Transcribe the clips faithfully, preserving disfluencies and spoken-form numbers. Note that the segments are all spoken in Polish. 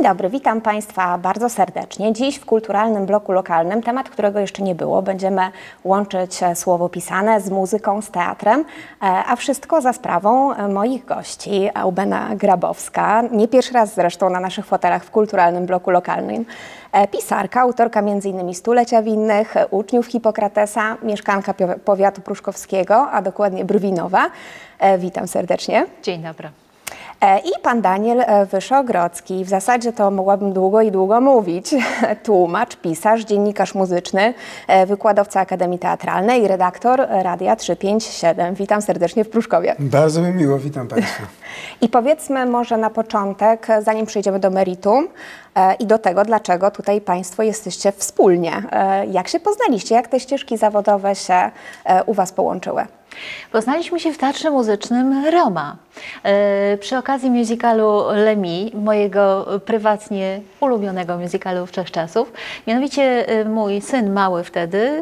dobry, witam Państwa bardzo serdecznie. Dziś w Kulturalnym Bloku Lokalnym temat, którego jeszcze nie było. Będziemy łączyć słowo pisane z muzyką, z teatrem, a wszystko za sprawą moich gości. Eubena Grabowska, nie pierwszy raz zresztą na naszych fotelach w Kulturalnym Bloku Lokalnym. Pisarka, autorka między innymi Stulecia Winnych, Uczniów Hipokratesa, mieszkanka powiatu pruszkowskiego, a dokładnie Brwinowa. Witam serdecznie. Dzień dobry. I pan Daniel Wyszogrodzki. W zasadzie to mogłabym długo i długo mówić. Tłumacz, pisarz, dziennikarz muzyczny, wykładowca Akademii Teatralnej i redaktor Radia trzysta pięćdziesiąt siedem. Witam serdecznie w Pruszkowie. Bardzo mi miło, witam Państwa. I powiedzmy może na początek, zanim przejdziemy do meritum i do tego, dlaczego tutaj Państwo jesteście wspólnie. Jak się poznaliście? Jak te ścieżki zawodowe się u Was połączyły? Poznaliśmy się w Teatrze Muzycznym Roma. E, przy okazji musicalu Lemmy, mojego prywatnie ulubionego musicalu wszechczasów. Mianowicie e, mój syn mały wtedy, e,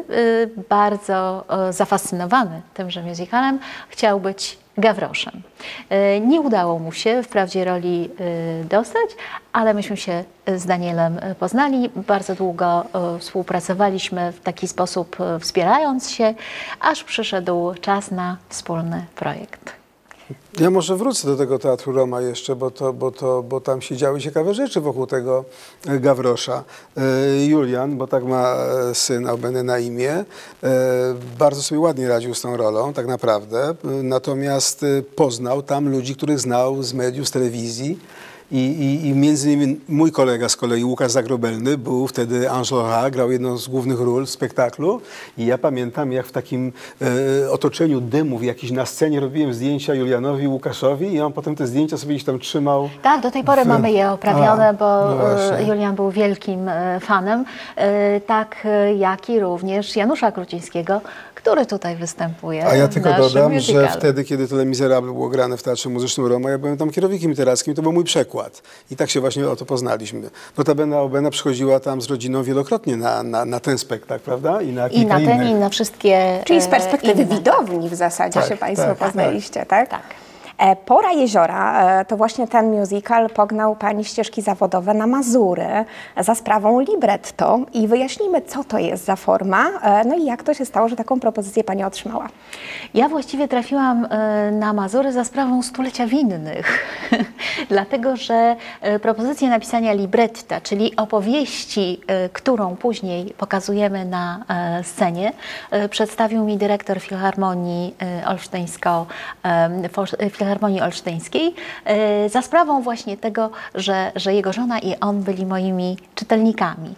bardzo e, zafascynowany tymże musicalem, chciał być Gawroszem. E, nie udało mu się wprawdzie roli e, dostać, ale myśmy się z Danielem poznali. Bardzo długo e, współpracowaliśmy w taki sposób, e, wspierając się, aż przyszedł czas na wspólny projekt. Ja może wrócę do tego Teatru Roma jeszcze, bo, to, bo, to, bo tam się działy ciekawe rzeczy wokół tego Gawrosza. Julian, bo tak ma syn Eubeny na imię, bardzo sobie ładnie radził z tą rolą, tak naprawdę. Natomiast poznał tam ludzi, których znał z mediów, z telewizji. I, i, I między innymi mój kolega z kolei, Łukasz Zagrobelny, był wtedy Enjolras, grał jedną z głównych ról w spektaklu. I ja pamiętam, jak w takim e, otoczeniu dymów jakiś na scenie robiłem zdjęcia Julianowi, Łukaszowi i on potem te zdjęcia sobie gdzieś tam trzymał. Tak, do tej pory w... mamy je oprawione, A, bo no Julian był wielkim fanem, tak jak i również Janusza Krucińskiego, który tutaj występuje. A ja tylko dodam, musicalu. że wtedy, kiedy to Les Miserables było grane w Teatrze Muzycznym Roma, ja byłem tam kierownikiem literackim, to był mój przekład. I tak się właśnie o to poznaliśmy. Notabene Eubena przychodziła tam z rodziną wielokrotnie na, na, na ten spektakl, prawda? I na, I na ten, innych. i na wszystkie. Czyli z perspektywy inne. widowni w zasadzie tak, się Państwo tak, poznaliście, tak? Tak. Pora Jeziora to właśnie ten musical pognał Pani ścieżki zawodowe na Mazury za sprawą libretto i wyjaśnijmy, co to jest za forma, no i jak to się stało, że taką propozycję Pani otrzymała. Ja właściwie trafiłam na Mazury za sprawą Stulecia Winnych, dlatego że propozycję napisania libretta, czyli opowieści, którą później pokazujemy na scenie, przedstawił mi dyrektor Filharmonii Olsztyńsko Filharmonii Olsztyńskiej, za sprawą właśnie tego, że, że jego żona i on byli moimi czytelnikami.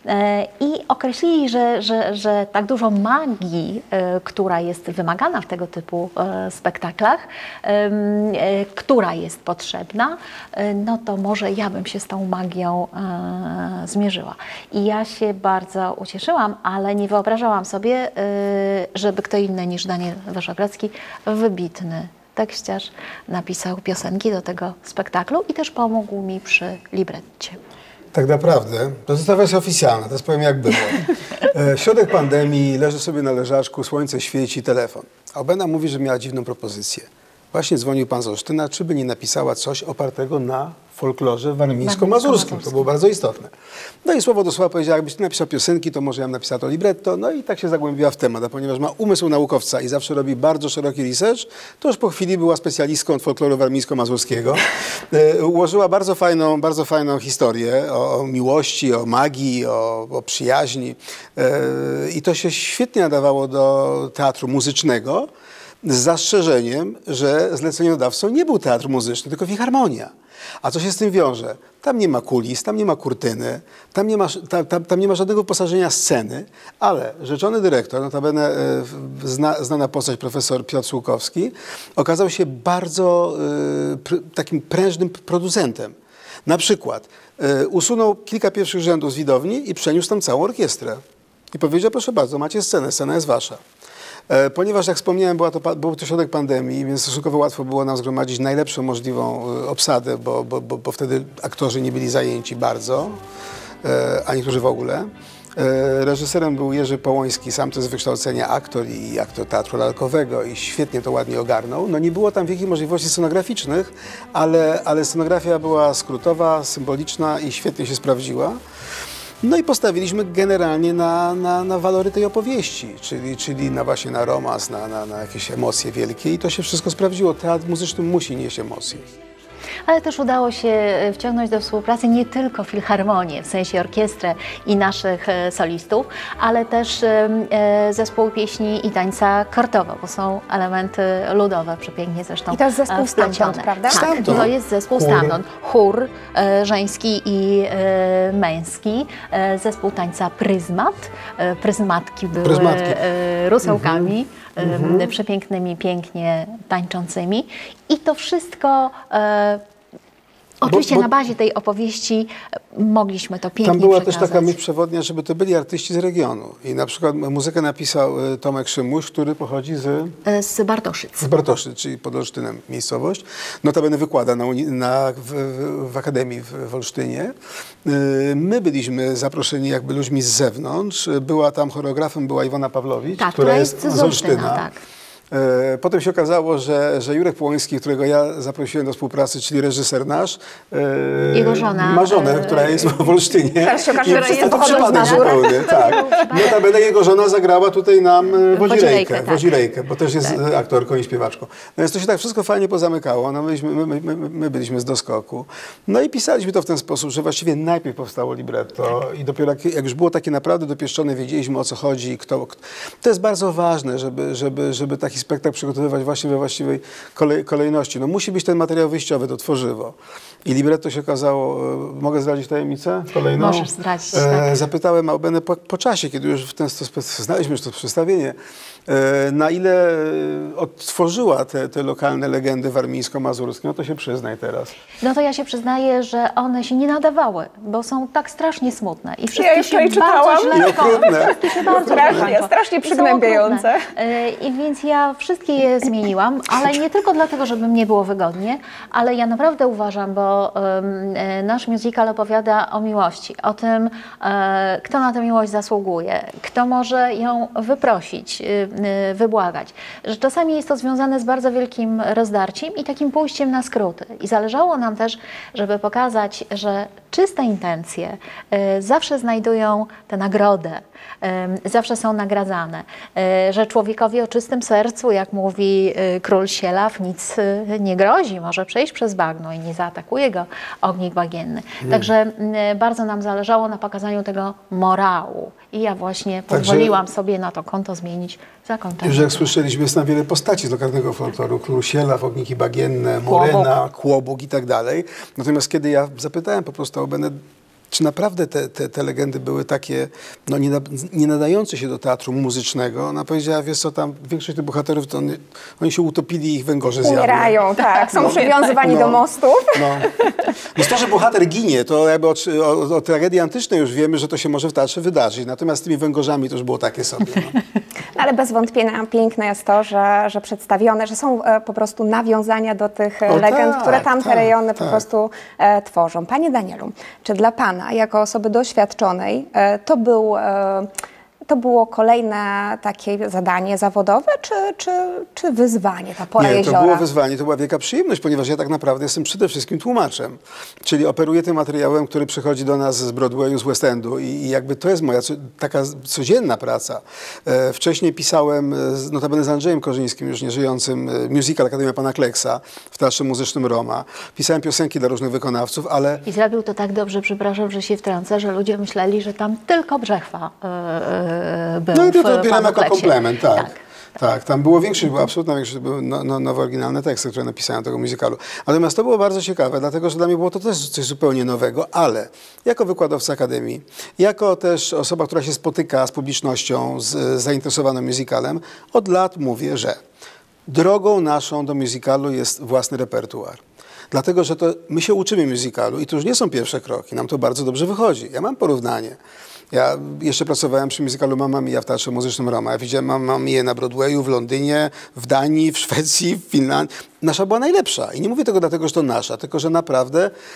I określili, że, że, że tak dużo magii, która jest wymagana w tego typu spektaklach, która jest potrzebna, no to może ja bym się z tą magią zmierzyła. I ja się bardzo ucieszyłam, ale nie wyobrażałam sobie, żeby kto inny niż Daniel Wyszogrodzki, wybitny tekściarz, napisał piosenki do tego spektaklu i też pomógł mi przy libretcie. Tak naprawdę, to jest ta wersja oficjalna, teraz powiem jak było. E, środek pandemii, leży sobie na leżaczku, słońce świeci, telefon. Eubena mówi, że miała dziwną propozycję. Właśnie dzwonił pan z Olsztyna, czy by nie napisała coś opartego na folklorze warmińsko-mazurskim. To było bardzo istotne. No i słowo do słowa powiedziała, jakbyś ty napisał piosenki, to może ja bym napisała to libretto. No i tak się zagłębiła w temat, a ponieważ ma umysł naukowca i zawsze robi bardzo szeroki research, to już po chwili była specjalistką od folkloru warmińsko-mazurskiego. E, ułożyła bardzo fajną, bardzo fajną historię o, o miłości, o magii, o, o przyjaźni. E, I to się świetnie nadawało do teatru muzycznego, z zastrzeżeniem, że zleceniodawcą nie był teatr muzyczny, tylko filharmonia. A co się z tym wiąże? Tam nie ma kulis, tam nie ma kurtyny, tam nie ma, tam, tam, tam nie ma żadnego wyposażenia sceny, ale rzeczony dyrektor, notabene e, zna, znana postać profesor Piotr Słukowski, okazał się bardzo e, pr, takim prężnym producentem. Na przykład e, usunął kilka pierwszych rzędów z widowni i przeniósł tam całą orkiestrę. I powiedział, proszę bardzo, macie scenę, scena jest wasza. E, ponieważ, jak wspomniałem, była to, był to środek pandemii, więc stosunkowo łatwo było nam zgromadzić najlepszą możliwą e, obsadę, bo, bo, bo, bo wtedy aktorzy nie byli zajęci bardzo, e, a niektórzy w ogóle. E, reżyserem był Jerzy Połoński, sam to z wykształcenia aktor i aktor teatru lalkowego i świetnie to ładnie ogarnął. No nie było tam wielkich możliwości scenograficznych, ale, ale scenografia była skrótowa, symboliczna i świetnie się sprawdziła. No i postawiliśmy generalnie na, na, na walory tej opowieści, czyli, czyli na właśnie na romans, na, na, na jakieś emocje wielkie i to się wszystko sprawdziło. Teatr muzyczny musi nieść emocje. Ale też udało się wciągnąć do współpracy nie tylko filharmonię, w sensie orkiestrę i naszych e, solistów, ale też e, zespół pieśni i tańca Kartowo, bo są elementy ludowe, przepięknie zresztą I to jest zespół wplecione. stamtąd, prawda? Tak, Stamtąd. to jest zespół Chór. stamtąd. Chór e, żeński i e, męski, e, zespół tańca Pryzmat. E, pryzmatki były Pryzmatki. e, rusełkami. Mhm. Przepięknymi, pięknie tańczącymi. I to wszystko e, oczywiście bo- na bazie tej opowieści mogliśmy to pięknie Tam była też przekazać. taka myśl przewodnia, żeby to byli artyści z regionu. I na przykład muzykę napisał e, Tomek Szymuś, który pochodzi z, E, Z Bartoszyc. z Bartoszy, czyli pod Olsztynem miejscowość. Notabene wykłada na, uni- na, w, w, w Akademii w, w Olsztynie. E, My byliśmy zaproszeni jakby ludźmi z zewnątrz. Była tam choreografem, była Iwona Pawlowicz, Tak, która która jest jest z z Olsztyna, Olsztyna. tak. E, Potem się okazało, że, że Jurek Połoński, którego ja zaprosiłem do współpracy, czyli reżyser nasz, e, Jego żona, ma żonę, e, która jest w Olsztynie. Teraz się okaże, I że wszyscy to pochodzą z przypadek Mazur. zupełnie, tak. Notabene jego żona zagrała tutaj nam e, Wodzirejkę, Wodzirejkę, tak. Wodzirejkę, bo też jest Tak. e, aktorką i śpiewaczką. No więc to się tak wszystko fajnie pozamykało. No myśmy, my, my, my, my byliśmy z doskoku. No i pisaliśmy to w ten sposób, że właściwie najpierw powstało libretto i dopiero jak, jak już było takie naprawdę dopieszczone, wiedzieliśmy o co chodzi i kto, kto. To jest bardzo ważne, żeby, żeby, żeby taki spektakl przygotowywać właśnie we właściwej kolej, kolejności. No musi być ten materiał wyjściowy, to tworzywo. I libretto się okazało, e, mogę zdradzić tajemnicę kolejną? Możesz zdradzić, E, tak. Zapytałem Albenę po, po czasie, kiedy już w ten sposób znaliśmy już to przedstawienie, e, na ile e, odtworzyła te, te lokalne legendy warmińsko-mazurskie. No to się przyznaj teraz. No to ja się przyznaję, że one się nie nadawały, bo są tak strasznie smutne. I wszystkie jeszcze się je czytałam. bardzo źle I okrutne. Wszystkie się bardzo Strasznie, źle kończą. strasznie I są przygnębiające. okrutne. E, I więc ja wszystkie je zmieniłam, ale nie tylko dlatego, żeby mnie było wygodnie, ale ja naprawdę uważam, bo em, e, nasz musical opowiada o miłości, o tym, e, kto na tę miłość zasługuje, kto może ją wyprosić, y, y, wybłagać. Że czasami jest to związane z bardzo wielkim rozdarciem i takim pójściem na skróty. I zależało nam też, żeby pokazać, że czyste intencje y, zawsze znajdują tę nagrodę, y, zawsze są nagradzane, y, że człowiekowi o czystym sercu, jak mówi y, król Sielaw, nic y, nie grozi, może przejść przez bagno i nie zaatakuje go ognik bagienny. Także y, bardzo nam zależało na pokazaniu tego morału i ja właśnie Także- pozwoliłam sobie na to konto zmienić zakończenie. Już jak słyszeliśmy, jest tam wiele postaci z lokalnego folkloru. Król Sielaw, ogniki bagienne, Morena, Kłobuk i tak dalej. Natomiast kiedy ja zapytałem po prostu o Benę, czy naprawdę te, te, te legendy były takie, no nie, na, nie nadające się do teatru muzycznego, ona powiedziała, wiesz co, tam większość tych bohaterów, to oni, oni się utopili i ich węgorze zjadły. Umierają, tak. Są No. przywiązywani No. do mostów. No. Więc to, że bohater ginie, to jakby o, o, o tragedii antycznej już wiemy, że to się może w teatrze wydarzyć. Natomiast z tymi węgorzami to już było takie sobie. No. Ale bez wątpienia piękne jest to, że, że przedstawione, że są e, po prostu nawiązania do tych e, O, legend, tak, które tamte tak, rejony tak. po prostu e, tworzą. Panie Danielu, czy dla Pana, jako osoby doświadczonej, e, to był... E, To było kolejne takie zadanie zawodowe, czy, czy, czy wyzwanie, ta pora Nie, jeziora? to było wyzwanie, to była wielka przyjemność, ponieważ ja tak naprawdę jestem przede wszystkim tłumaczem. Czyli operuję tym materiałem, który przychodzi do nas z Broadwayu, z West Endu i, i jakby to jest moja co, taka codzienna praca. E, wcześniej pisałem, e, z- notabene z Andrzejem Korzyńskim, już nieżyjącym, e, musical Akademia Pana Kleksa w Teatrze Muzycznym Roma. Pisałem piosenki dla różnych wykonawców, ale I zrobił to tak dobrze, przepraszam, że się wtrącę, że ludzie myśleli, że tam tylko Brzechwa yy, był no i to, w to bierzemy Panu jako Kleksie. komplement, tak. Tak. Tak, tam było większość, była absolutna większość, to były no, no, nowe oryginalne teksty, które napisałem do tego musicalu. Natomiast to było bardzo ciekawe, dlatego że dla mnie było to też coś zupełnie nowego, ale jako wykładowca Akademii, jako też osoba, która się spotyka z publicznością z, z zainteresowaną musicalem, od lat mówię, że drogą naszą do musicalu jest własny repertuar. Dlatego, że to my się uczymy musicalu i to już nie są pierwsze kroki, nam to bardzo dobrze wychodzi. Ja mam porównanie. Ja jeszcze pracowałem przy musicalu Mamma Mia w Teatrze Muzycznym Roma. Ja widziałem Mamma Mia na Broadwayu, w Londynie, w Danii, w Szwecji, w Finlandii. Nasza była najlepsza. I nie mówię tego dlatego, że to nasza, tylko że naprawdę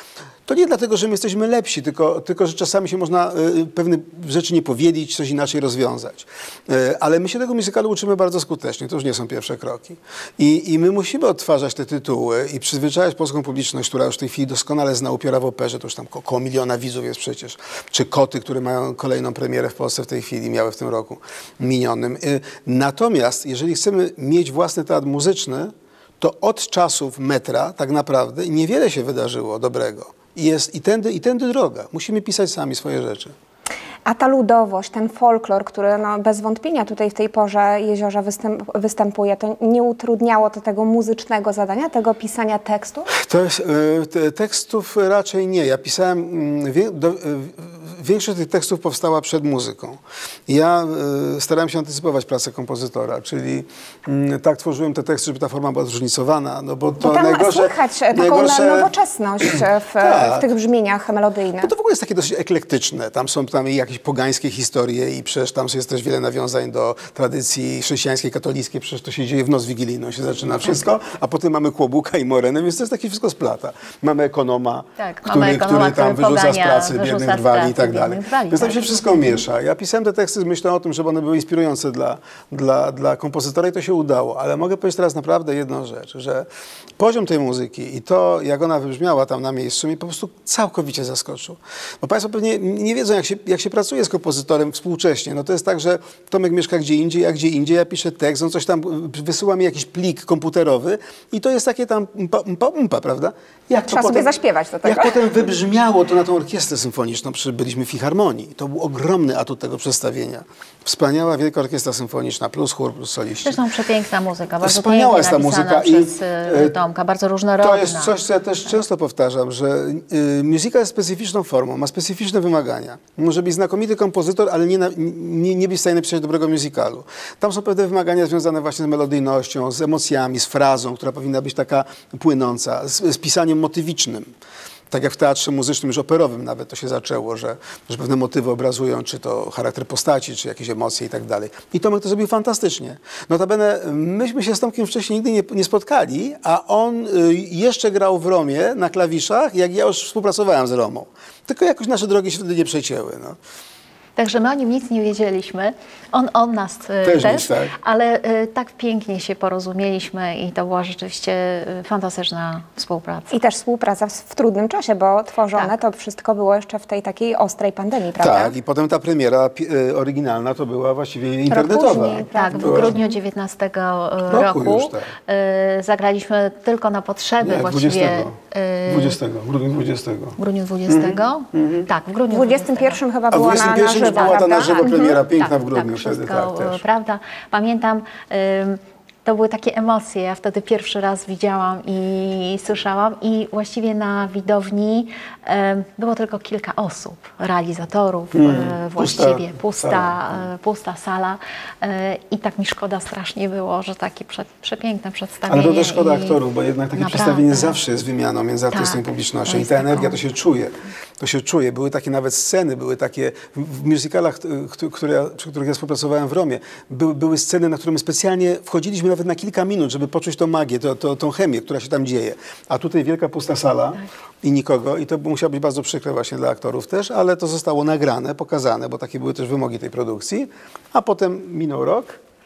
To nie dlatego, że my jesteśmy lepsi, tylko, tylko że czasami się można y, pewne rzeczy nie powiedzieć, coś inaczej rozwiązać. Y, ale my się tego musicalu uczymy bardzo skutecznie, to już nie są pierwsze kroki. I, i my musimy odtwarzać te tytuły i przyzwyczajać polską publiczność, która już w tej chwili doskonale zna Upiora w operze, to już tam ko koło miliona widzów jest przecież, czy Koty, które mają kolejną premierę w Polsce w tej chwili, miały w tym roku minionym. Y, natomiast jeżeli chcemy mieć własny teatr muzyczny, to od czasów metra tak naprawdę niewiele się wydarzyło dobrego. I jest i tędy, i tędy droga. Musimy pisać sami swoje rzeczy. A ta ludowość, ten folklor, który no, bez wątpienia tutaj w tej porze Jeziorza występ, występuje, to nie utrudniało to tego muzycznego zadania, tego pisania tekstu? To jest, y, te, tekstów raczej nie. Ja pisałem, y, wie, do, y, większość tych tekstów powstała przed muzyką. Ja y, starałem się antycypować pracę kompozytora, czyli y, tak tworzyłem te teksty, żeby ta forma była zróżnicowana, no bo to bo tam najgorsze... słychać taką najgorsze... nowoczesność w, Tak. w tych brzmieniach melodyjnych. Bo to w ogóle jest takie dosyć eklektyczne. Tam są tam i jakieś pogańskie historie i przecież tam jest też wiele nawiązań do tradycji chrześcijańskiej, katolickiej. Przecież to się dzieje w noc wigilijną, się zaczyna wszystko, a potem mamy Kłobuka i Morenę, więc to jest takie wszystko splata. Mamy ekonoma, Tak, który, mamy ekonoma, który tam który wyrzuca z pogania, pracy wyrzuca biednych z drwali pracy i tak dalej. biednych drwali, Więc tam tak. się wszystko miesza. Ja pisałem te teksty z myślą o tym, żeby one były inspirujące dla, dla, dla kompozytora i to się udało. Ale mogę powiedzieć teraz naprawdę jedną rzecz, że poziom tej muzyki i to, jak ona wybrzmiała tam na miejscu, mnie po prostu całkowicie zaskoczył. Bo Państwo pewnie nie wiedzą, jak się, jak się pracuje z kompozytorem współcześnie. No to jest tak, że Tomek mieszka gdzie indziej, ja gdzie indziej, ja piszę tekst, on coś tam wysyła mi jakiś plik komputerowy i to jest takie tam umpa, umpa, umpa, prawda? Jak Trzeba to sobie potem, zaśpiewać do tego. Jak potem wybrzmiało to na tą orkiestrę symfoniczną, przecież byliśmy w Filharmonii. To był ogromny atut tego przedstawienia. Wspaniała Wielka Orkiestra Symfoniczna, plus chór, plus soliści. Zresztą przepiękna muzyka, bardzo Wspaniała pięknie jest ta napisana muzyka i, przez e, Tomka, bardzo różnorodna. To jest coś, co ja też często powtarzam, że y, muzyka jest specyficzną formą, ma specyficzne wymagania. Może być znakomity kompozytor, ale nie, na, nie, nie być w stanie napisać dobrego musicalu. Tam są pewne wymagania związane właśnie z melodyjnością, z emocjami, z frazą, która powinna być taka płynąca, z, z pisaniem motywicznym. Tak jak w teatrze muzycznym, już operowym nawet to się zaczęło, że, że pewne motywy obrazują, czy to charakter postaci, czy jakieś emocje i tak dalej. I Tomek to zrobił fantastycznie. Notabene myśmy się z Tomkiem wcześniej nigdy nie, nie spotkali, a on y, jeszcze grał w Romie na klawiszach, jak ja już współpracowałem z Romą. Tylko jakoś nasze drogi się wtedy nie przecięły. No. Także my o nim nic nie wiedzieliśmy, on o nas e, Też też, nic, tak. ale e, tak pięknie się porozumieliśmy i to była rzeczywiście e, fantastyczna współpraca. I też współpraca w, w trudnym czasie, bo tworzone Tak. to wszystko było jeszcze w tej takiej ostrej pandemii, prawda? Tak, i potem ta premiera pi- y, oryginalna to była właściwie internetowa. później, Tak, w Była- grudniu dziewiętnastego Roku roku już, tak. e, zagraliśmy tylko na potrzeby Nie, właściwie. dwudziestego. e, dwudziestego, w grudniu dwudziestego. W grudniu dwudziestego? Tak, w grudniu W dwudziestym pierwszym chyba A w była na, na dwudziestym pierwszym żywo, była ta prawda? na żywo premiera, piękna tak, w grudniu tak, wtedy, wszystko, tak też. prawda. Pamiętam, ym, to były takie emocje, ja wtedy pierwszy raz widziałam i słyszałam i właściwie na widowni ym, było tylko kilka osób, realizatorów, Mm, y, właściwie pusta pusta, sala. y, pusta sala y, i tak mi szkoda strasznie było, że takie prze, przepiękne przedstawienie. Ale to też szkoda i aktorów, bo jednak takie naprawdę. przedstawienie zawsze jest wymianą między artystą Tak, i publicznością. to I jest ta energia taką- to się czuje. To się czuje. Były takie nawet sceny, były takie w w musicalach, y, które ja, przy których ja współpracowałem w Romie, były, były sceny, na które my specjalnie wchodziliśmy nawet na kilka minut, żeby poczuć tą magię, to, to, tą chemię, która się tam dzieje. A tutaj wielka pusta sala i nikogo. I to musiało być bardzo przykre właśnie dla aktorów też, ale to zostało nagrane, pokazane, bo takie były też wymogi tej produkcji. A potem minął rok.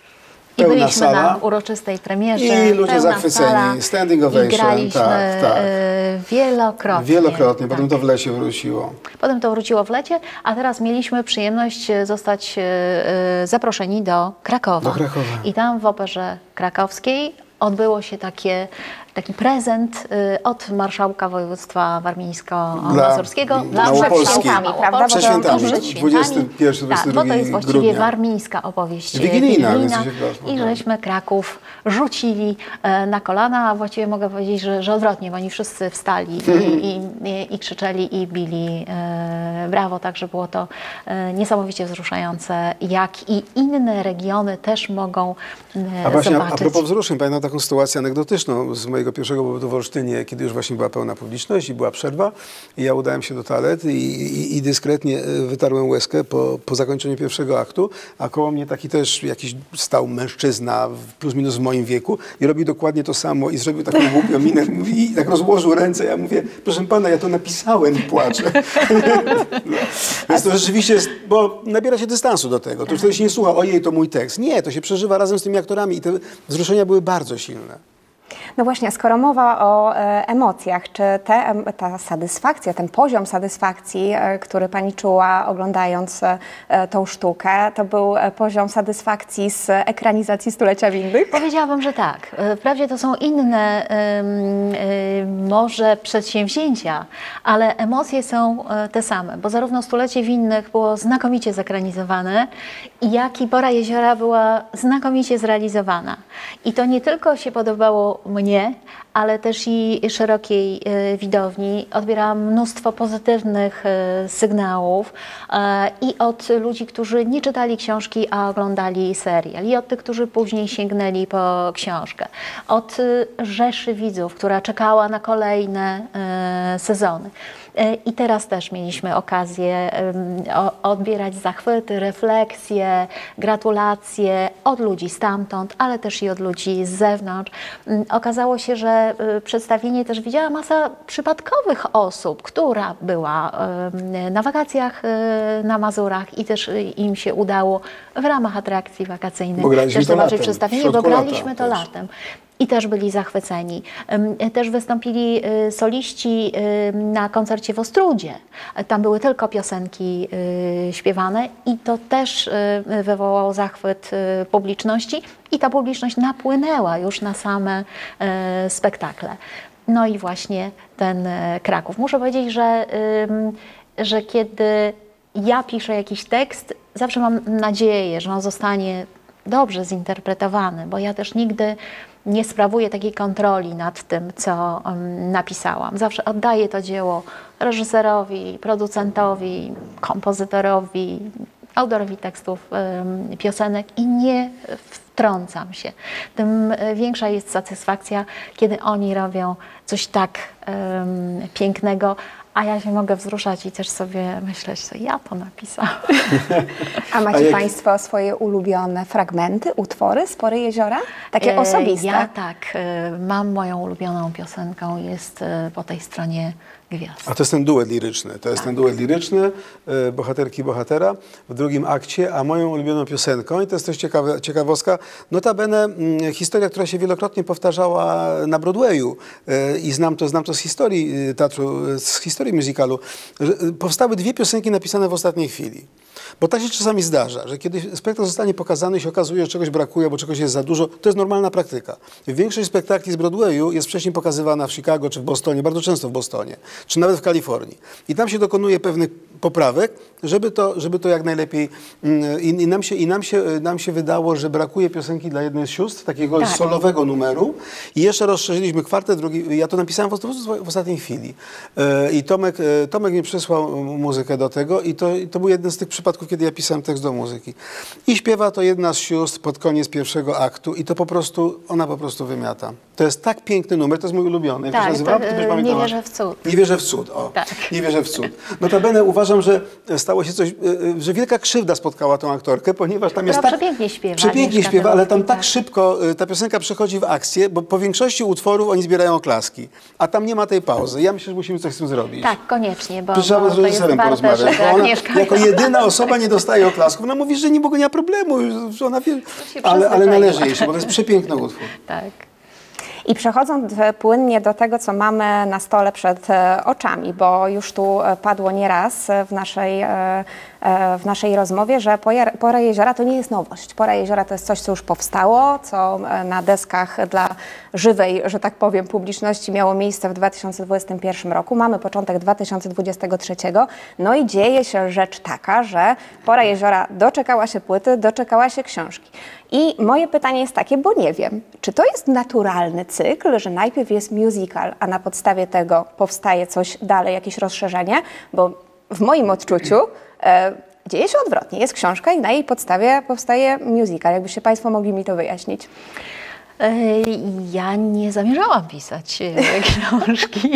I Pełna byliśmy sala. na uroczystej premierze. I ludzie pełna zachwyceni, sala, standing ovation, I graliśmy tak, tak. e, wielokrotnie. Wielokrotnie, potem tak. to w lesie wróciło. Potem to wróciło w lecie, a teraz mieliśmy przyjemność e, zostać e, e, zaproszeni do Krakowa. Do Krakowa. I tam w Operze Krakowskiej odbyło się takie, taki prezent y, od marszałka województwa warmińsko-mazurskiego Dla Małopolski. przed świętami, prawda? Bo to Przed świętami, przed świętami. dwudziestego pierwszego do Tak, bo to dwudziestego jest drugiego właściwie grudnia. warmińska opowieść Wigilijna, wigilijna. więc się proszę, I tak. żeśmy Kraków rzucili e, na kolana, a właściwie mogę powiedzieć, że, że odwrotnie, bo oni wszyscy wstali i, i, i, i krzyczeli i bili e, brawo, także było to e, niesamowicie wzruszające, jak i inne regiony też mogą e, A właśnie, a, a zobaczyć. propos wzruszeń, pamiętam taką sytuację anegdotyczną z mojego mojego pierwszego pobytu w Olsztynie, kiedy już właśnie była pełna publiczność i była przerwa. I ja udałem się do toalety i, i, i dyskretnie wytarłem łezkę po, po zakończeniu pierwszego aktu, a koło mnie taki też jakiś stał mężczyzna, plus minus w moim wieku i robił dokładnie to samo i zrobił taką głupią minę i tak rozłożył ręce. Ja mówię, proszę pana, ja to napisałem i płaczę. No. Więc to rzeczywiście jest, bo nabiera się dystansu do tego. To już wtedy się nie słucha, ojej, to mój tekst. Nie, to się przeżywa razem z tymi aktorami i te wzruszenia były bardzo silne. No właśnie, skoro mowa o e, emocjach, czy te, em, ta satysfakcja, ten poziom satysfakcji, e, który pani czuła oglądając e, tą sztukę, to był e, poziom satysfakcji z ekranizacji Stulecia Winnych? Powiedziałabym, że tak. Wprawdzie to są inne ym, ym, może przedsięwzięcia, ale emocje są e, te same, bo zarówno Stulecie Winnych było znakomicie zekranizowane, jak i Pora Jeziora była znakomicie zrealizowana. I to nie tylko się podobało mnie, ale też i szerokiej e, widowni. Odbierałam mnóstwo pozytywnych e, sygnałów e, i od ludzi, którzy nie czytali książki, a oglądali serial, i od tych, którzy później sięgnęli po książkę, od e, rzeszy widzów, która czekała na kolejne e, sezony. I teraz też mieliśmy okazję odbierać zachwyty, refleksje, gratulacje od ludzi stamtąd, ale też i od ludzi z zewnątrz. Okazało się, że przedstawienie też widziała masa przypadkowych osób, która była na wakacjach na Mazurach i też im się udało w ramach atrakcji wakacyjnych też zobaczyć przedstawienie, bo graliśmy to latem. I też byli zachwyceni. Też wystąpili soliści na koncercie w Ostródzie. Tam były tylko piosenki śpiewane i to też wywołało zachwyt publiczności i ta publiczność napłynęła już na same spektakle. No i właśnie ten Kraków. Muszę powiedzieć, że, że kiedy ja piszę jakiś tekst, zawsze mam nadzieję, że on zostanie dobrze zinterpretowany, bo ja też nigdy nie sprawuję takiej kontroli nad tym, co um, napisałam. Zawsze oddaję to dzieło reżyserowi, producentowi, kompozytorowi, autorowi tekstów um, piosenek i nie wtrącam się. Tym większa jest satysfakcja, kiedy oni robią coś tak um, pięknego, a ja się mogę wzruszać i też sobie myśleć, że ja to napisałam. A macie A jak... Państwo swoje ulubione fragmenty, utwory z Pory Jeziora? Takie osobiste? Ja tak. Mam moją ulubioną piosenką, jest po tej stronie gwiazd. A to jest ten duet liryczny. To jest tak. ten duet liryczny, y, bohaterki i bohatera w drugim akcie, a moją ulubioną piosenką, i to jest też ciekawe, ciekawostka, notabene y, historia, która się wielokrotnie powtarzała na Broadwayu y, i znam to, znam to z historii y, teatru, y, z historii musicalu, że y, powstały dwie piosenki napisane w ostatniej chwili. Bo tak się czasami zdarza, że kiedy spektakl zostanie pokazany i się okazuje, że czegoś brakuje, bo czegoś jest za dużo, to jest normalna praktyka. Większość spektakli z Broadwayu jest wcześniej pokazywana w Chicago czy w Bostonie, bardzo często w Bostonie, czy nawet w Kalifornii. I tam się dokonuje pewnych poprawek, żeby to, żeby to jak najlepiej... I, i, nam, się, i nam, się, nam się wydało, że brakuje piosenki dla jednej z sióstr, takiego tak. solowego numeru. I jeszcze rozszerzyliśmy kwartet, drugi, ja to napisałem w, w ostatniej chwili. I Tomek, Tomek mi przysłał muzykę do tego i to, i to był jeden z tych przypadków, kiedy ja pisałem tekst do muzyki. I śpiewa to jedna z sióstr pod koniec pierwszego aktu i to po prostu, ona po prostu wymiata. To jest tak piękny numer, to jest mój ulubiony. Jak tak, to się nazywa? To, nie wierzę w cud. Nie wierzę w cud, o. Tak. Nie wierzę w cud. Notabene uważam, że stało się coś, że wielka krzywda spotkała tą aktorkę, ponieważ tam jest Która tak... przepięknie śpiewa. Przepięknie śpiewa, ale tam tak szybko ta piosenka przechodzi w akcję, bo po większości utworów oni zbierają oklaski, a tam nie ma tej pauzy. Ja myślę, że musimy coś z tym zrobić. Tak, koniecznie, bo, Trzeba bo z reżyserem porozmawiać, bo ona jako jedyna osoba nie dostaje oklasków. Ona mówi, że nie, nie ma problemu, że ona wie, ale, ale należy jej się, bo to jest przepiękny utwór. Tak. I przechodząc płynnie do tego, co mamy na stole przed oczami, bo już tu padło nieraz w naszej, w naszej rozmowie, że Pora Jeziora to nie jest nowość. Pora Jeziora to jest coś, co już powstało, co na deskach dla żywej, że tak powiem, publiczności miało miejsce w dwa tysiące dwudziestym pierwszym roku. Mamy początek dwa tysiące dwudziestego trzeciego. No i dzieje się rzecz taka, że Pora Jeziora doczekała się płyty, doczekała się książki. I moje pytanie jest takie, bo nie wiem, czy to jest naturalny cykl, że najpierw jest musical, a na podstawie tego powstaje coś dalej, jakieś rozszerzenie, bo w moim odczuciu e, dzieje się odwrotnie. Jest książka i na jej podstawie powstaje musical. Jakbyście Państwo mogli mi to wyjaśnić. Ja nie zamierzałam pisać książki,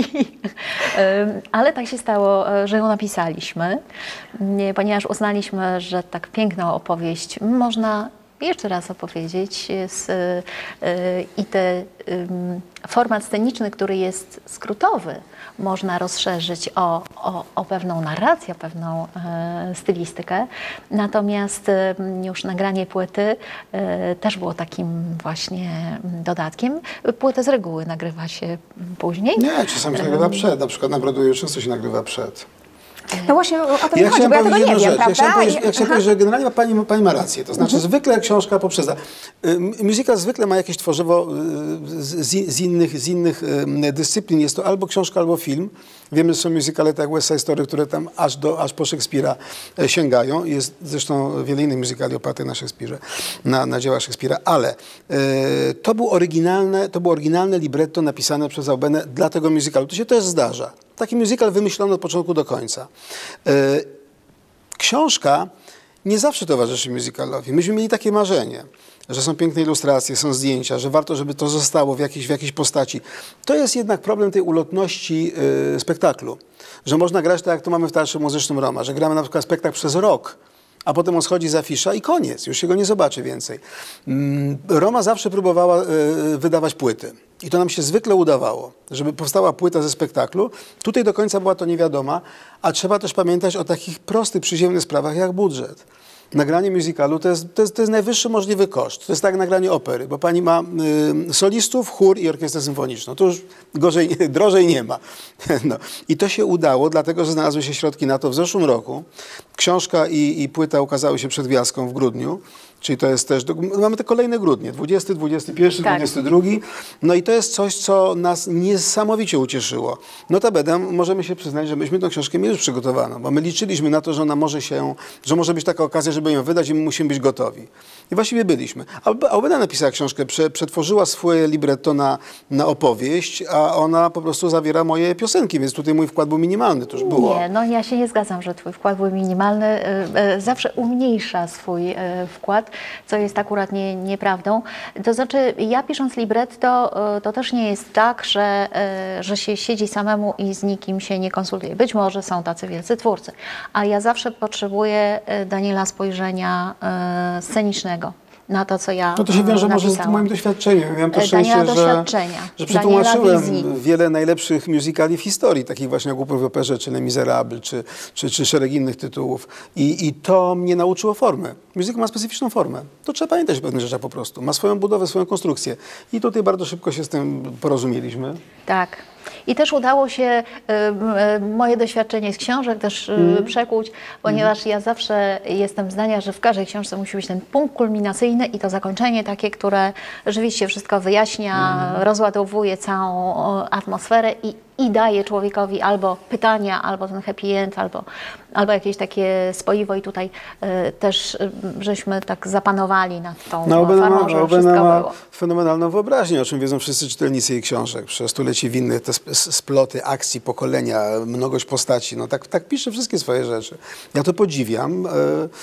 ale tak się stało, że ją napisaliśmy, ponieważ uznaliśmy, że tak piękną opowieść można jeszcze raz opowiedzieć. Jest, i ten format sceniczny, który jest skrótowy, można rozszerzyć o, o, o pewną narrację, pewną e, stylistykę. Natomiast e, już nagranie płyty e, też było takim właśnie dodatkiem. Płytę z reguły nagrywa się później. Nie, czasami się nagrywa przed. Na przykład na Broadwayu często się nagrywa przed. No właśnie o to mi Ja chodzi, bo ja tego nie wiem, rzecz. prawda? Ja chciałem powiedzieć, I- ja chciałem aha. powiedzieć, że generalnie pani, pani ma rację. To znaczy zwykle książka poprzedza. Y, Musical zwykle ma jakieś tworzywo y, z, z, innych, z innych y, dyscyplin. Jest to albo książka, albo film. Wiemy, że są musicale tak jak West Side Story, które tam aż, do, aż po Szekspira e, sięgają. Jest zresztą wiele innych musicali opartych na Szekspirze, na, na dziełach Szekspira, ale e, to, był oryginalne, to było oryginalne libretto napisane przez Aubenę dla tego musicalu. To się też zdarza. Taki musical wymyślono od początku do końca. E, książka nie zawsze towarzyszy musicalowi. Myśmy mieli takie marzenie, że są piękne ilustracje, są zdjęcia, że warto, żeby to zostało w jakiejś, w jakiejś postaci. To jest jednak problem tej ulotności y, spektaklu, że można grać tak, jak to mamy w Teatrze Muzycznym Roma, że gramy na przykład spektakl przez rok, a potem on schodzi z afisza i koniec, już się go nie zobaczy więcej. Mm, Roma zawsze próbowała y, wydawać płyty. I to nam się zwykle udawało, żeby powstała płyta ze spektaklu. Tutaj do końca była to niewiadoma, a trzeba też pamiętać o takich prostych, przyziemnych sprawach jak budżet. Nagranie musicalu to jest, to, jest, to jest najwyższy możliwy koszt. To jest tak jak nagranie opery, bo pani ma y, solistów, chór i orkiestrę symfoniczną. To już gorzej, drożej nie ma. No. I to się udało, dlatego że znalazły się środki na to w zeszłym roku. Książka i, i płyta ukazały się przed Gwiazdką w grudniu. Czyli to jest też, mamy te kolejne grudnie, dwudziesty, dwudziesty pierwszy, Tak. dwudziesty drugi. No i to jest coś, co nas niesamowicie ucieszyło. Notabene możemy się przyznać, że myśmy tę książkę mieli już przygotowaną, bo my liczyliśmy na to, że ona może się, że może być taka okazja, żeby ją wydać i my musimy być gotowi. I właściwie byliśmy. Aubena napisała książkę, prze, przetworzyła swoje libretto na, na opowieść, a ona po prostu zawiera moje piosenki, więc tutaj mój wkład był minimalny, to już było. Nie, no ja się nie zgadzam, że twój wkład był minimalny. Zawsze umniejsza swój wkład, co jest akurat nie, nieprawdą. To znaczy, ja pisząc libretto, to też nie jest tak, że, że się siedzi samemu i z nikim się nie konsultuje. Być może są tacy wielcy twórcy, a ja zawsze potrzebuję, Daniela, spojrzenia scenicznego na to, co ja No to się wiąże może z napisałam. moim doświadczeniem. Miałem to Daniela szczęście, że, doświadczenia, że Daniela przetłumaczyłem wizji. wiele najlepszych musicali w historii, takich właśnie jak Głupy w operze, czy Les Miserables, czy, czy, czy szereg innych tytułów. I, I to mnie nauczyło formy. Musical ma specyficzną formę. To trzeba pamiętać o pewnych rzeczach po prostu. Ma swoją budowę, swoją konstrukcję. I tutaj bardzo szybko się z tym porozumieliśmy. Tak. I też udało się y, y, moje doświadczenie z książek też y, Mm. przekuć, ponieważ mm. ja zawsze jestem zdania, że w każdej książce musi być ten punkt kulminacyjny i to zakończenie takie, które rzeczywiście wszystko wyjaśnia, mm. rozładowuje całą o, atmosferę i, i daje człowiekowi albo pytania, albo ten happy end, albo, albo jakieś takie spoiwo. I tutaj y, też y, żeśmy tak zapanowali nad tą No, Aubena formą, ma, żeby Aubena wszystko ma było. fenomenalną wyobraźnię, o czym wiedzą wszyscy czytelnicy jej książek. Przez stuleci winnych, te sp- sploty akcji, pokolenia, mnogość postaci. No tak, tak pisze wszystkie swoje rzeczy. Ja to podziwiam. E,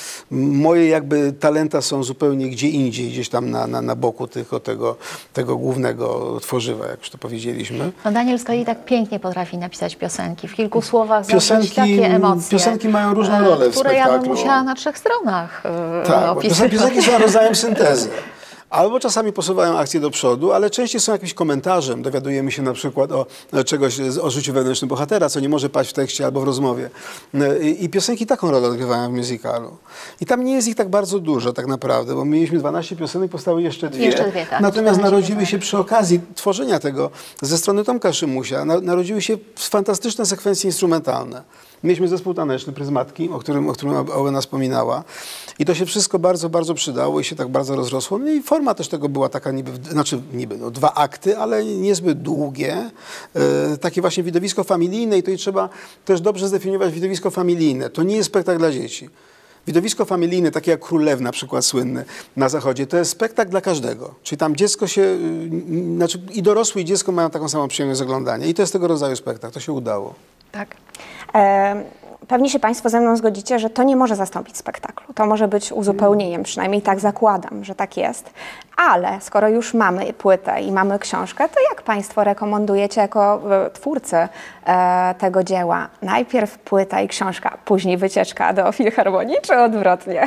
moje jakby talenta są zupełnie gdzie indziej, gdzieś tam na, na, na boku tylko tego, tego głównego tworzywa, jak już to powiedzieliśmy. No Daniel z kolei tak pięknie potrafi napisać piosenki. W kilku słowach Piosenki- zawrzeć takie emocje. piosenki mają różną e, rolę w które ja bym spektaklu. musiała na trzech stronach e, Tak, bo opisywać. piosenki są rodzajem syntezy. Albo czasami posuwają akcję do przodu, ale częściej są jakimś komentarzem. Dowiadujemy się na przykład o o czegoś, o życiu wewnętrznym bohatera, co nie może paść w tekście albo w rozmowie. I, i piosenki taką rolę odgrywają w musicalu. I tam nie jest ich tak bardzo dużo tak naprawdę, bo mieliśmy dwanaście piosenek, powstały jeszcze dwie. Jeszcze dwie, tak. Natomiast czternaście narodziły się piosenek. przy okazji tworzenia tego ze strony Tomka Szymusia, na, narodziły się fantastyczne sekwencje instrumentalne. Mieliśmy zespół taneczny, Pryzmatki, o którym, o którym Aubena wspominała. I to się wszystko bardzo, bardzo przydało i się tak bardzo rozrosło. No i forma też tego była taka niby, znaczy niby, no, dwa akty, ale niezbyt długie. E, takie właśnie widowisko familijne i to i trzeba też dobrze zdefiniować widowisko familijne. To nie jest spektakl dla dzieci. Widowisko familijne, takie jak Król Lew na przykład słynny na Zachodzie, to jest spektakl dla każdego. Czyli tam dziecko się, yy, znaczy i dorosły i dziecko mają taką samą przyjemność z oglądania. I to jest tego rodzaju spektakl. To się udało. Tak. E, pewnie się Państwo ze mną zgodzicie, że to nie może zastąpić spektaklu. To może być uzupełnieniem, przynajmniej tak zakładam, że tak jest. Ale skoro już mamy płytę i mamy książkę, to jak Państwo rekomendujecie jako e, twórcy e, tego dzieła? Najpierw płyta i książka, później wycieczka do Filharmonii, czy odwrotnie?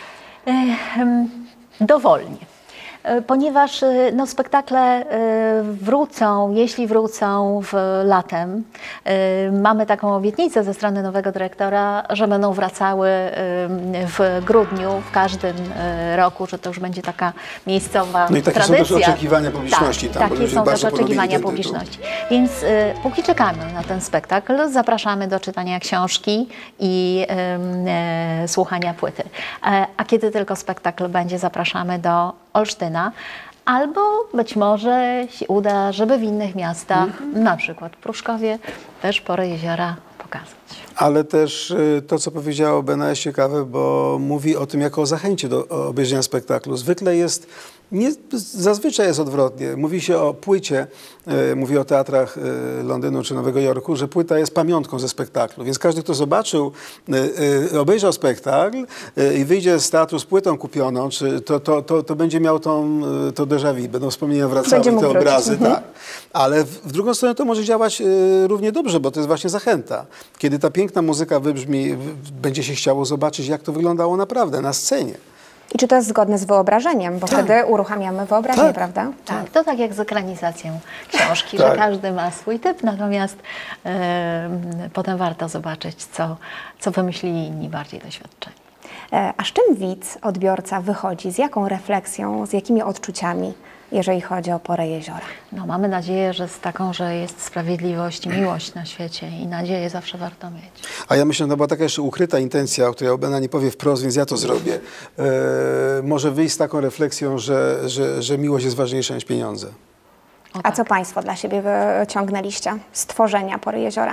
Ehm, Dowolnie. E, Ponieważ e, no, spektakle e, wrócą, jeśli wrócą w latem, e, mamy taką obietnicę ze strony nowego dyrektora, że będą wracały e, w grudniu w każdym e, roku, że to już będzie taka miejscowa No i takie tradycja. są też oczekiwania publiczności Tak, tam, bo takie ludzie są też bardzo polubili oczekiwania ten tytuł. publiczności. Więc e, póki czekamy na ten spektakl, zapraszamy do czytania książki i e, e, słuchania płyty. E, a kiedy tylko spektakl będzie, zapraszamy do Olsztyna. Albo być może się uda, żeby w innych miastach, Mhm. na przykład w Pruszkowie, też Porę Jeziora pokazać. Ale też y, to, co powiedziała Bena, jest ciekawe, bo mówi o tym jako o zachęcie do obejrzenia spektaklu. Zwykle jest, nie, zazwyczaj jest odwrotnie. Mówi się o płycie, y, mówi o teatrach y, Londynu czy Nowego Jorku, że płyta jest pamiątką ze spektaklu. Więc każdy, kto zobaczył, y, y, obejrzał spektakl y, i wyjdzie z teatru z płytą kupioną, czy to, to, to, to będzie miał tą, y, to déjà vu, będą wspomnienia wracały, Będzie te mógł wrócić. obrazy. Mhm. Tak. Ale w, w drugą stronę to może działać y, równie dobrze, bo to jest właśnie zachęta. Kiedy ta piękna muzyka wybrzmi, w, będzie się chciało zobaczyć, jak to wyglądało naprawdę na scenie. I czy to jest zgodne z wyobrażeniem? Bo wtedy uruchamiamy wyobraźnię, Tak. prawda? Tak, to tak jak z ekranizacją książki, Tak. że każdy ma swój typ, natomiast e, potem warto zobaczyć, co, co wymyślili inni bardziej doświadczeni. E, A z czym widz, odbiorca wychodzi? Z jaką refleksją, z jakimi odczuciami, jeżeli chodzi o Porę Jeziora? No, mamy nadzieję, że z taką, że jest sprawiedliwość i miłość na świecie i nadzieję zawsze warto mieć. A ja myślę, że to była taka jeszcze ukryta intencja, o której Albena nie powie wprost, więc ja to zrobię. E, może wyjść z taką refleksją, że, że, że miłość jest ważniejsza niż pieniądze. O, A tak. co Państwo dla siebie wyciągnęliście z tworzenia Pory Jeziora?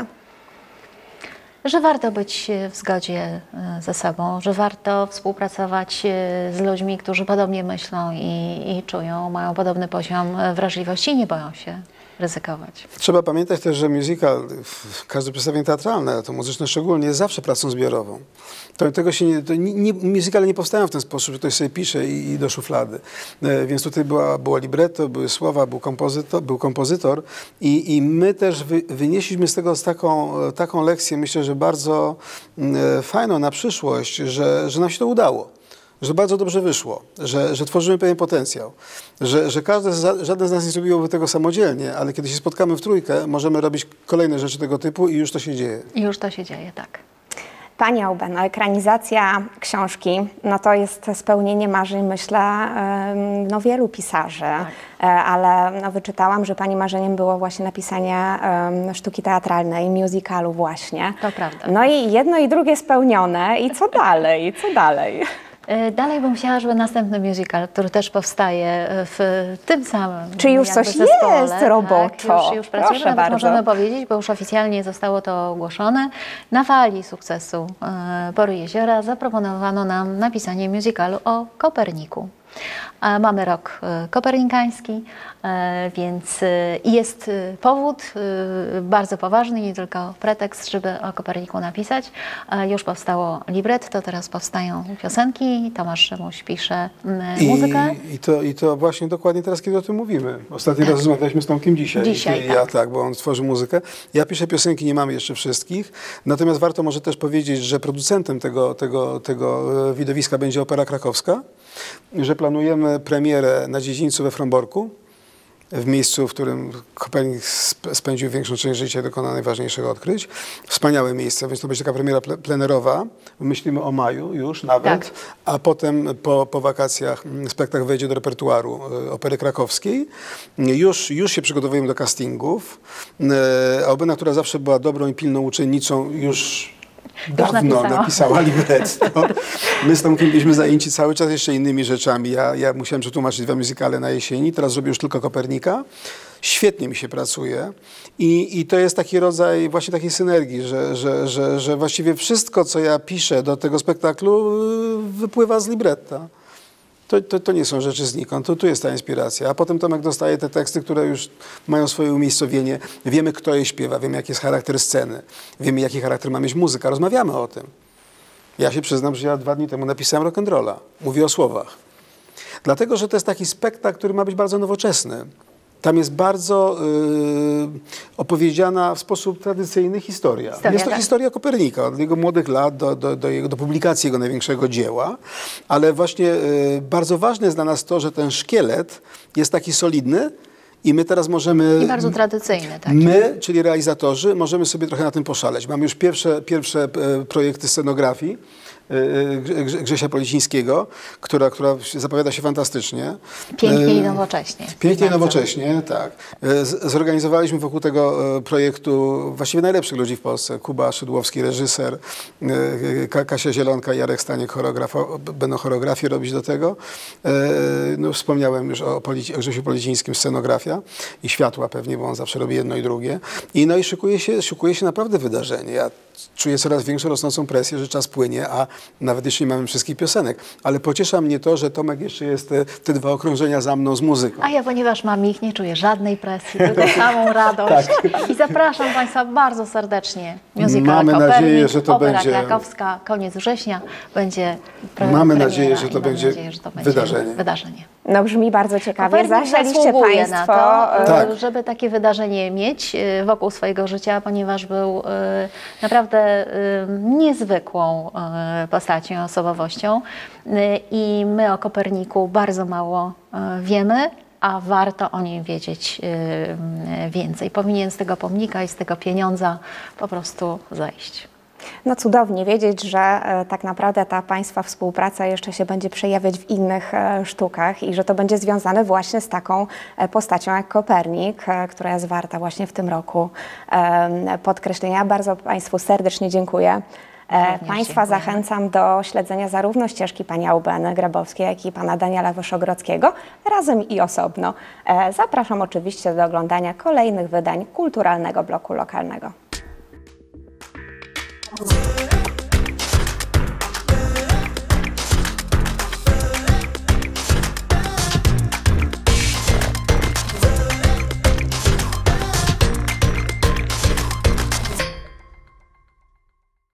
Że warto być w zgodzie e, ze sobą, że warto współpracować e, z ludźmi, którzy podobnie myślą i, i czują, mają podobny poziom e, wrażliwości i nie boją się ryzykować. Trzeba pamiętać też, że musical, każde przedstawienie teatralne, to muzyczne szczególnie, jest zawsze pracą zbiorową. To, tego się nie, to nie, nie, musicale nie powstają w ten sposób, że ktoś sobie pisze i, i do szuflady. E, więc tutaj była, było libretto, były słowa, był kompozytor, był kompozytor i, i my też wy, wynieśliśmy z tego z taką, taką lekcję, myślę, że bardzo e, fajną na przyszłość, że, że nam się to udało. Że bardzo dobrze wyszło, że, że tworzymy pewien potencjał, że, że każdy, żaden z nas nie zrobiłoby tego samodzielnie, ale kiedy się spotkamy w trójkę, możemy robić kolejne rzeczy tego typu i już to się dzieje. I już to się dzieje, tak. Pani Albeno, ekranizacja książki, no to jest spełnienie marzeń, myślę, em, no wielu pisarzy, E, ale no wyczytałam, że Pani marzeniem było właśnie napisanie em, sztuki teatralnej, musicalu właśnie. To prawda. No i jedno i drugie spełnione. I co dalej? Co dalej? E, Dalej bym chciała, żeby następny musical, który też powstaje w tym samym Czy już jakby coś zespole, jest roboczo? Tak, już, już pracujemy, Proszę nawet bardzo. możemy powiedzieć, bo już oficjalnie zostało to ogłoszone. Na fali sukcesu e, Pory Jeziora zaproponowano nam napisanie musicalu o Koperniku. A mamy rok e, kopernikański, e, więc e, jest e, powód e, bardzo poważny, nie tylko pretekst, żeby o Koperniku napisać. E, Już powstało libretto, teraz powstają piosenki, Tomasz Szymuś pisze m, muzykę. I, i, to, I to właśnie dokładnie teraz, kiedy o tym mówimy. Ostatni raz rozmawialiśmy z Tomkiem dzisiaj. Dzisiaj, I tak. Ja tak, bo on tworzy muzykę. Ja piszę piosenki, nie mamy jeszcze wszystkich. Natomiast warto może też powiedzieć, że producentem tego, tego, tego e, widowiska będzie Opera Krakowska. Że planujemy premierę na dziedzińcu we Fromborku, w miejscu, w którym Kopernik sp- spędził większą część życia i dokonał najważniejszych odkryć. Wspaniałe miejsce, więc to będzie taka premiera ple- plenerowa. Myślimy o maju już nawet, Tak. a potem po, po wakacjach mm, spektakl wejdzie do repertuaru e, Opery Krakowskiej. Już, już się przygotowujemy do castingów. E, Albena, która zawsze była dobrą i pilną uczennicą, już dawno napisała. napisała libretto. My z Tomkiem byliśmy zajęci cały czas jeszcze innymi rzeczami. Ja, ja musiałem przetłumaczyć dwa musicale na jesieni, teraz zrobię już tylko Kopernika. Świetnie mi się pracuje i, i to jest taki rodzaj właśnie takiej synergii, że, że, że, że właściwie wszystko, co ja piszę do tego spektaklu, wypływa z libretta. To, to, to nie są rzeczy znikąd, to tu jest ta inspiracja. A potem Tomek dostaje te teksty, które już mają swoje umiejscowienie. Wiemy, kto je śpiewa, wiemy, jaki jest charakter sceny, wiemy, jaki charakter ma mieć muzyka, rozmawiamy o tym. Ja się przyznam, że ja dwa dni temu napisałem rock'n'rolla. Mówię o słowach. Dlatego, że to jest taki spektakl, który ma być bardzo nowoczesny. Tam jest bardzo yy, opowiedziana w sposób tradycyjny historia. Historia, jest to tak. historia Kopernika, od jego młodych lat do, do, do, jego, do publikacji jego największego dzieła. Ale właśnie yy, bardzo ważne jest dla nas to, że ten szkielet jest taki solidny i my teraz możemy... I bardzo tradycyjny, tak. My, czyli realizatorzy, możemy sobie trochę na tym poszaleć. Mamy już pierwsze, pierwsze e, projekty scenografii e, Grze, Grzesia Policińskiego, która, która zapowiada się fantastycznie. Pięknie E, i nowocześnie. Pięknie i Bardzo. nowocześnie, tak. E, z, zorganizowaliśmy wokół tego e, projektu właściwie najlepszych ludzi w Polsce. Kuba Szydłowski, reżyser, e, Ka Kasia Zielonka i Jarek Staniek, choreograf, o, będą choreografię robić do tego. E, no, wspomniałem już o, Polici o Grzesiu Policińskim, scenografia i światła pewnie, bo on zawsze robi jedno i drugie. I no i szykuje się, szykuje się naprawdę wydarzenie. Ja czuję coraz większą rosnącą presję, że czas płynie, a nawet jeszcze nie mamy wszystkich piosenek. Ale pociesza mnie to, że Tomek jeszcze jest te, te dwa okrążenia za mną z muzyką. A ja, ponieważ mam ich, nie czuję żadnej presji, tylko samą radość. I zapraszam Państwa bardzo serdecznie. Musical Mamy Kopernik, nadzieję, że to Opera będzie- Krakowska, koniec września będzie pre Mamy premiera nadzieję, że to i mam będzie nadzieję, że to będzie wydarzenie. wydarzenie. No brzmi bardzo ciekawie. Kopernik Zasialiście zasługuje Państwo... na to, e, Tak. żeby takie wydarzenie mieć e, wokół swojego życia, ponieważ był e, naprawdę e, niezwykłą e, postacią, osobowością E, i my o Koperniku bardzo mało e, wiemy, a warto o nim wiedzieć e, więcej. Powinien z tego pomnika i z tego pieniądza po prostu zejść. No cudownie wiedzieć, że e, tak naprawdę ta Państwa współpraca jeszcze się będzie przejawiać w innych e, sztukach i że to będzie związane właśnie z taką e, postacią jak Kopernik, e, która jest warta właśnie w tym roku e, podkreślenia. Bardzo Państwu serdecznie dziękuję. E, Również Państwa dziękujemy. zachęcam do śledzenia zarówno ścieżki pani Eugeny Grabowskiej, jak i pana Daniela Wyszogrodzkiego, razem i osobno. E, zapraszam oczywiście do oglądania kolejnych wydań kulturalnego bloku lokalnego. Yeah.